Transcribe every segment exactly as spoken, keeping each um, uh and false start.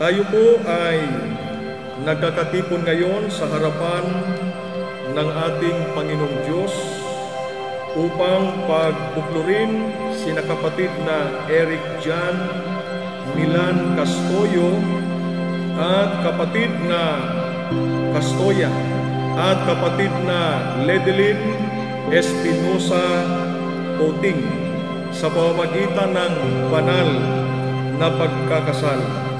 Tayo po ay nagkakatipon ngayon sa harapan ng ating Panginoong Diyos upang pagbuklurin sina kapatid na Eric Jan Milan Castoyo at kapatid na Castoya at kapatid na Ledelin Espinosa Poting sa pamamagitan ng banal na pagkakasal.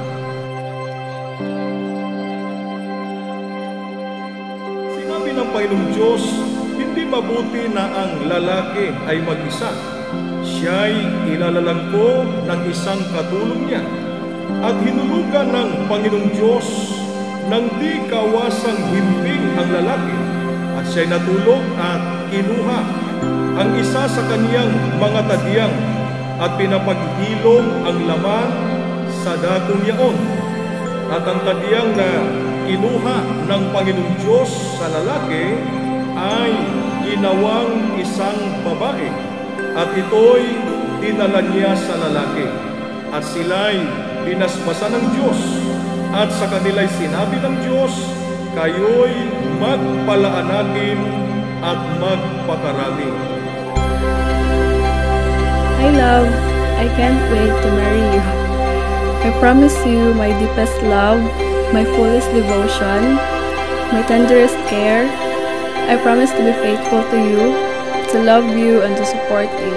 Sinabi ng Panginoong Diyos, hindi mabuti na ang lalaki ay mag-isa. Siya'y ilalalang ko ng isang katulong niya. At hinulugan ng Panginoong Diyos ng di kawasang himping ang lalaki. At siya'y natulog at kinuha ang isa sa kaniyang mga tadyang at pinapaghilom ang laman sa dakong yaon. At ang tadyang na kinuha ng Panginoong Diyos sa lalaki ay ginawang isang babae, at ito'y dinala niya sa lalaki. At sila'y binasbasan ng Diyos, at sa kanila'y sinabi ng Diyos, kayo'y magpalaanakin at magpakarami. My love, I can't wait to marry you. I promise you my deepest love, my fullest devotion, my tenderest care. I promise to be faithful to you, to love you, and to support you.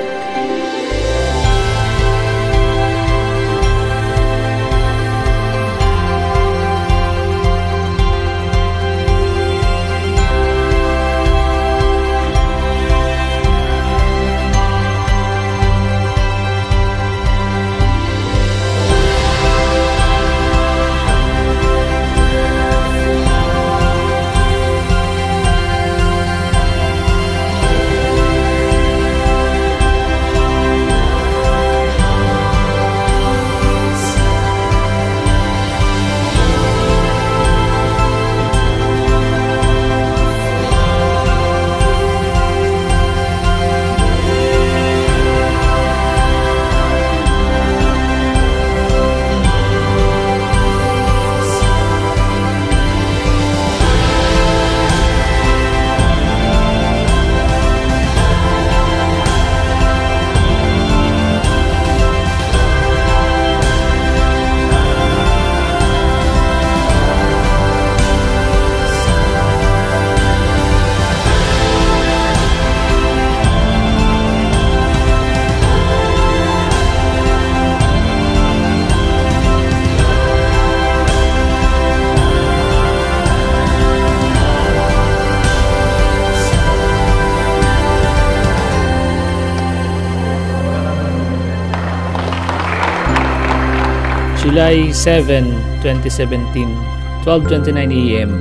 July seventh, twenty seventeen, twelve twenty-nine A M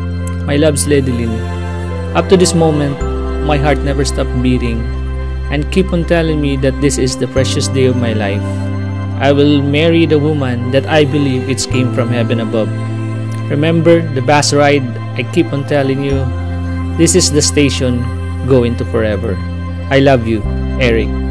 My love's Ledelin, up to this moment, my heart never stopped beating and keep on telling me that this is the precious day of my life. I will marry the woman that I believe it came from heaven above. Remember the bus ride? I keep on telling you, this is the station going to forever. I love you, Eric.